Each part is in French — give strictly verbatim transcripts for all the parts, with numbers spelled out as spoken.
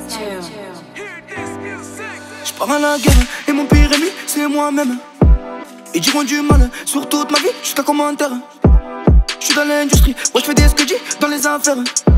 J'pars à la guerre et mon pire ennemi c'est moi-même. Ils diront du mal sur toute ma vie jusqu'à commentaire. J'suis dans l'industrie, moi j'fais des sketchs dans les affaires.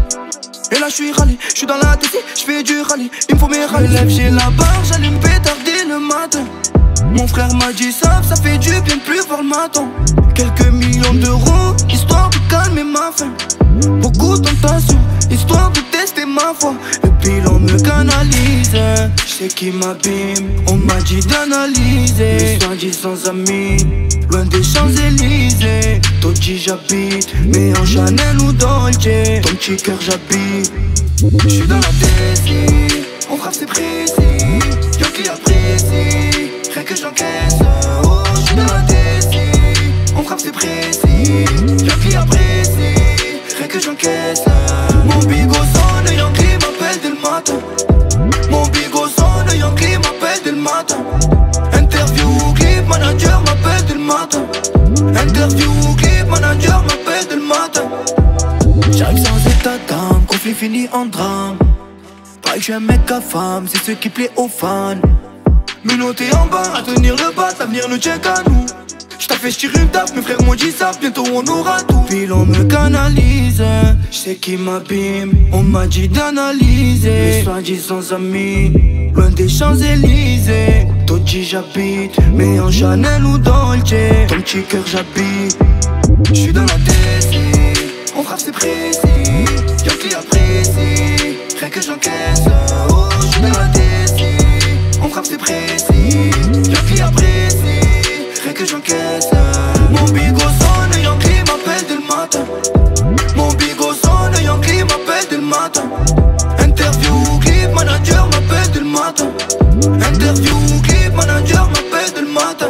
Et là j'suis rallye, j'suis dans la T C, j'fais du rallye. Il me faut mes rallyes. Lève, j'ai la barre, j'allume pétarder le matin. Mon frère m'a dit ça, ça fait du bien de plus voir le matin. Quelques millions d'euros, histoire de calmer ma faim. Beaucoup de tentations, histoire de tester ma foi. Le bilan me canalise, j'sais qui m'abîme. On m'a dit d'analyser mes soi-disant amis, loin des Champs-Élysées. Toti j'habite, mais en Chanel ou Dolce, ton petit cœur j'habite. J'suis dans la T C, on frappe c'est précis. Y'a qui apprécie, rien que j'encaisse. Oh, j'suis dans la T C, on frappe c'est précis. Y'a qui apprécie, rien que j'encaisse. Mon bigot sonne, Yankee m'appelle dès le matin. Mon bigot sonne, Yankee m'appelle dès le matin. Interview ou clip, manager m'appelle dès le matin. Interview ou clip, manager m'appelle dès le matin. J'arrive sans état d'âme, conflit fini en drame. Pareil que je suis un mec à femme, c'est ce qui plaît aux fans. Menotté en bas, à tenir le bas, l'avenir nous tient qu'à nous. J't'ai fait j'tire une taf, mes frères m'ont dit ça, bientôt on aura tout. Puis l'on me canalise, j'sais qui m'abîme. On m'a dit d'analyser mes soi-disant amis, loin des Champs-Élysées. Toti j'habite, mais en Chanel ou Dolce, ton petit cœur j'habite. J'suis dans la T C, on frappe c'est précis. Y'a qui apprécie, rien que j'encaisse. Oh, j'suis dans la T C, on frappe c'est précis. Y'a qui apprécie, rien que j'encaisse. Mon bigot sonne, Yankee m'appelle dès le matin. Mon bigot sonne, Yankee m'appelle dès le matin. Interview ou clip, manager m'appelle dès le matin. Interview ou clip, manager m'appelle dès le matin.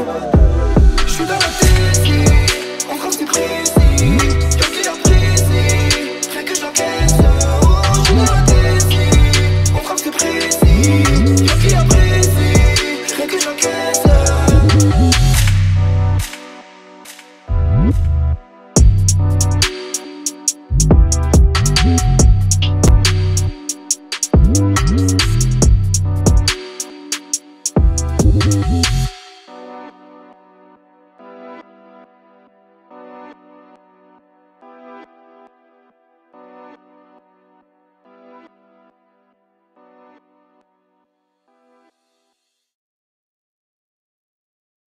J'suis dans la T C, on frappe c'est précis. Y'a qui apprécie, rien que j'encaisse. Oh, j'suis dans la T C, on frappe c'est précis. Y'a qui apprécie, rien que j'encaisse. We'll be right back.